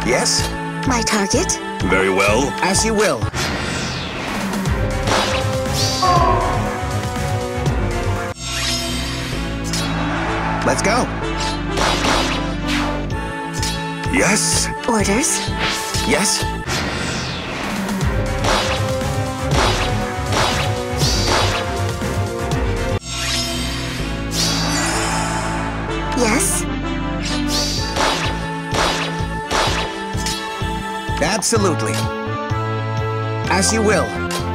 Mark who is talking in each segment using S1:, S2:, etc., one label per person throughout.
S1: Yes?
S2: My target?
S1: Very well. As you will. Let's go. Yes.
S2: Orders?
S1: Yes.
S2: Yes?
S1: Absolutely. As you will.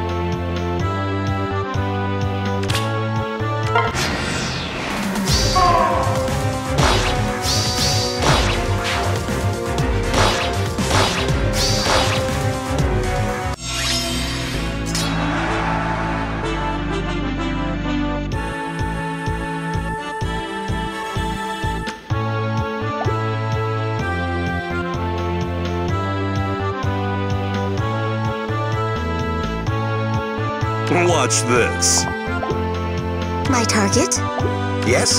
S1: Watch this.
S2: My target?
S1: Yes?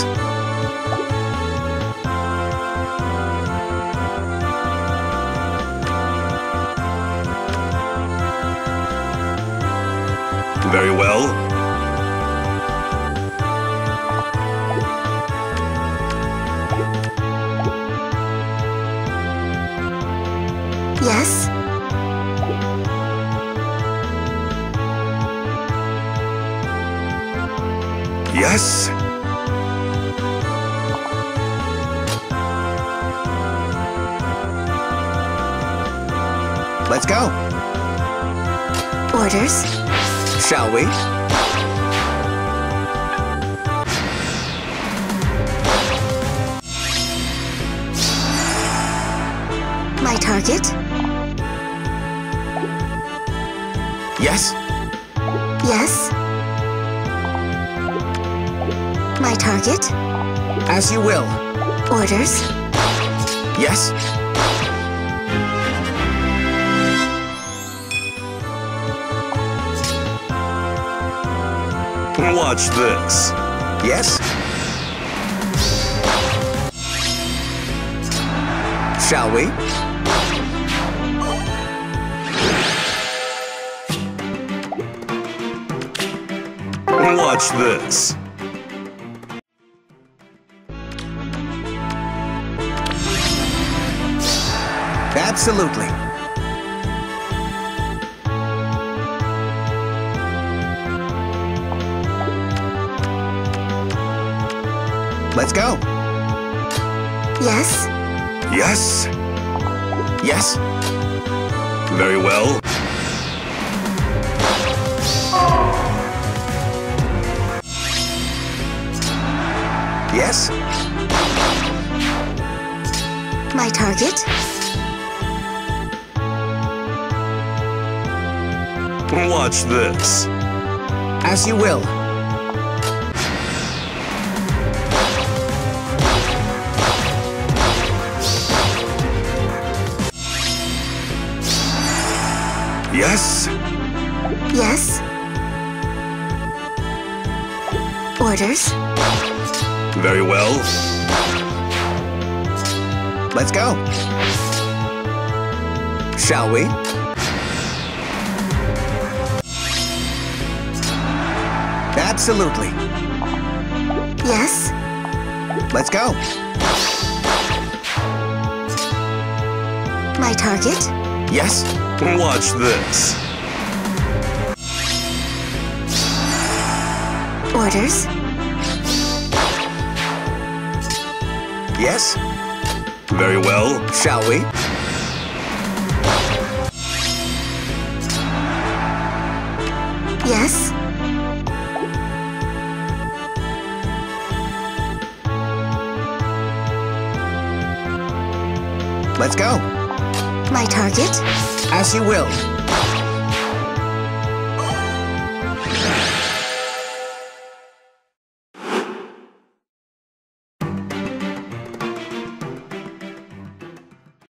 S1: Very well.
S2: Yes?
S1: Yes. Let's go.
S2: Orders?
S1: Shall we?
S2: My target?
S1: Yes.
S2: Yes? My target?
S1: As you will.
S2: Orders?
S1: Yes. Watch this. Yes? Shall we? Watch this. Absolutely. Let's go.
S2: Yes?
S1: Yes. Yes. Very well. Yes.
S2: My target?
S1: Watch this. As you will. Yes.
S2: Yes? Orders?
S1: Very well. Let's go. Shall we? Absolutely.
S2: Yes?
S1: Let's go.
S2: My target?
S1: Yes. Watch this.
S2: Orders?
S1: Yes. Very well. Shall we?
S2: Yes?
S1: Let's go.
S2: My target?
S1: As you will.